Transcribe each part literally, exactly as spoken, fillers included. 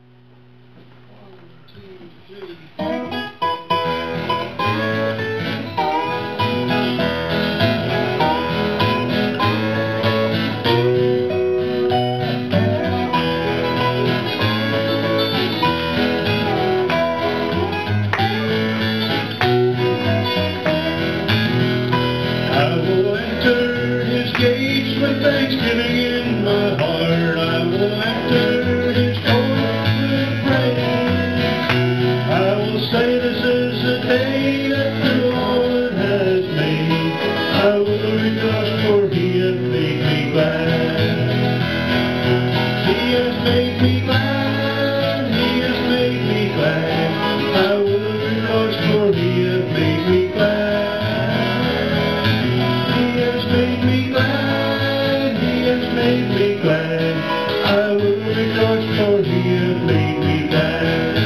Thanksgiving in my heart, I will enter his courts with praise. I will say this is the day that the Lord has made. I will rejoice, for he hath made me glad. He has made me glad, he has made me glad. I will rejoice, for he hath made me glad. He has made me glad. Made me glad. I will rejoice, for he hath made me glad.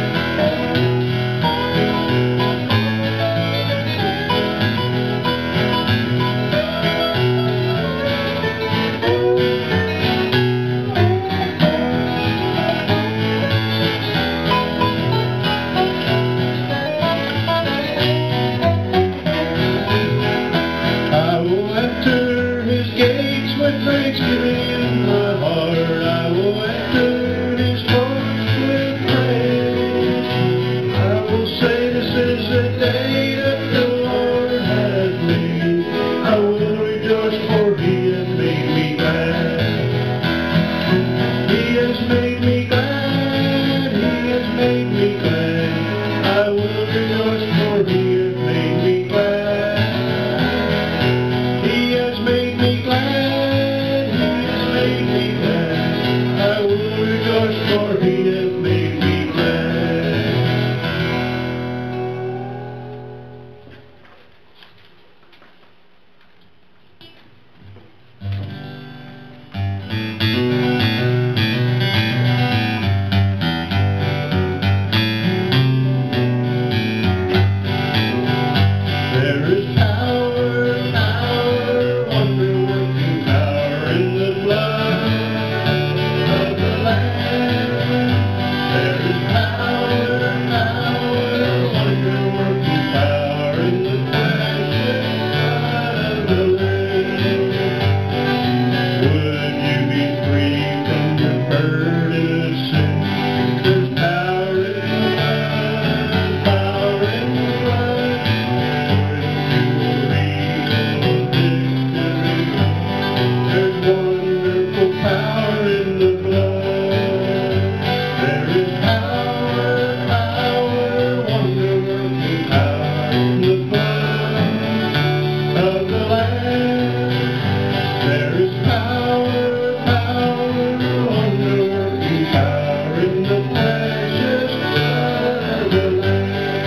I will enter his gates with thanksgiving in my heart. I will enter his courts with praise. I will say this is the day that the Lord has made. I will rejoice, for he hath made me glad. He has made me glad. He has made me glad. I will rejoice, for he hath made me glad. He has made me glad. Made me glad. I will rejoice, for he hath made me glad. There is power, power, wonder-working power in the blood of the Lamb. There is power, power, wonder-working power in the precious blood of the Lamb. Would you be free from your burden of sin? There's power in the blood, power in the blood. There's wonderful power in the blood. There is power, power, wonder-working power in the blood of the Lamb. There is power, power, wonder-working power in the precious blood of the Lamb.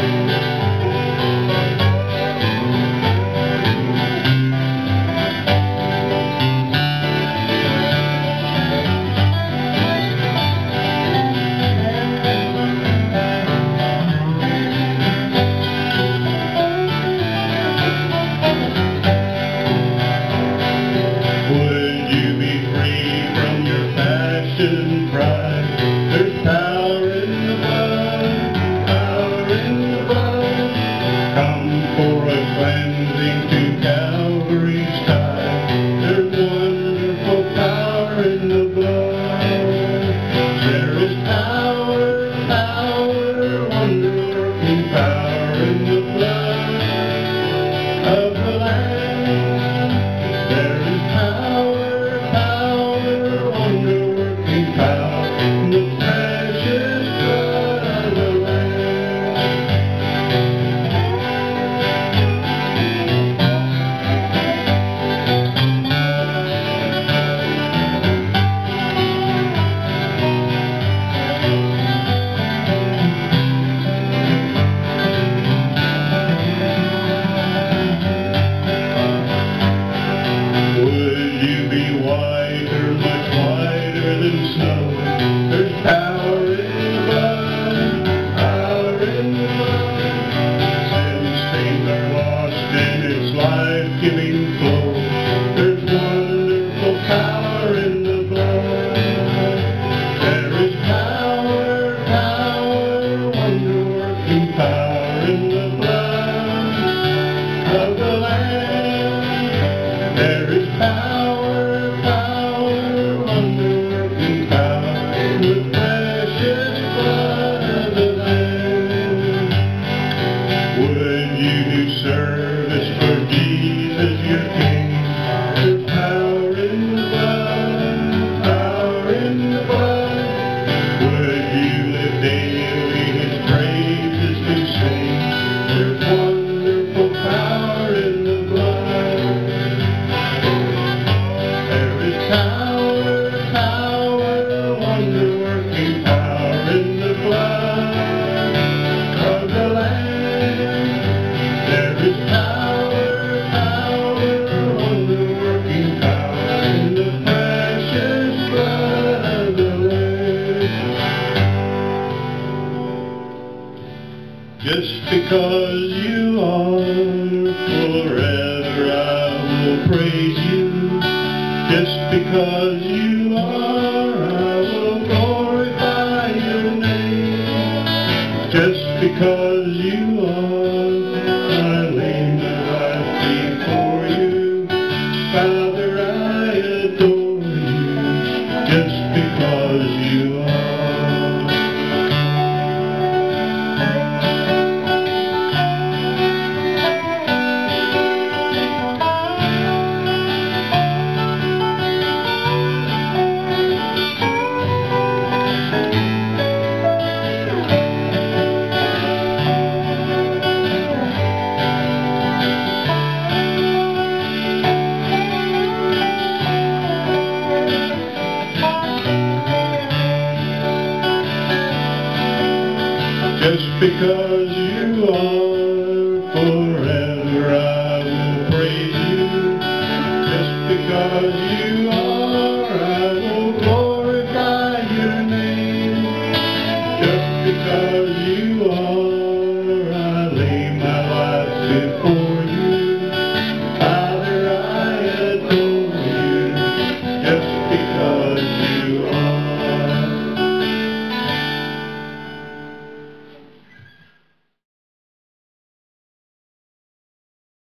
Would you be free from your passion and pride? There's power in the blood, power in the blood. Come for a cleansing to Calvary's tide. There's wonderful power in the blood. There is power, power, wonder-working power in the blood of the Lamb. There is power, power, wonder-working power in the precious blood of the Lamb. Would you be whiter, much whiter than snow? There's power in the blood, power in the blood. Sin stains are lost in its life-giving flow. There's wonderful power in the blood. There is power, There is power, power, wonder-working power in the precious blood of the Lamb. Just because you are, forever I will praise you. Just because you are, I will glorify your name. Just because you are, I lay my life before you. Father, I adore you. Just because you are. Just because you are, forever I will praise you. Just because you are, I will glorify your name. Just because you are, I lay my life before you. Father, I adore you. Just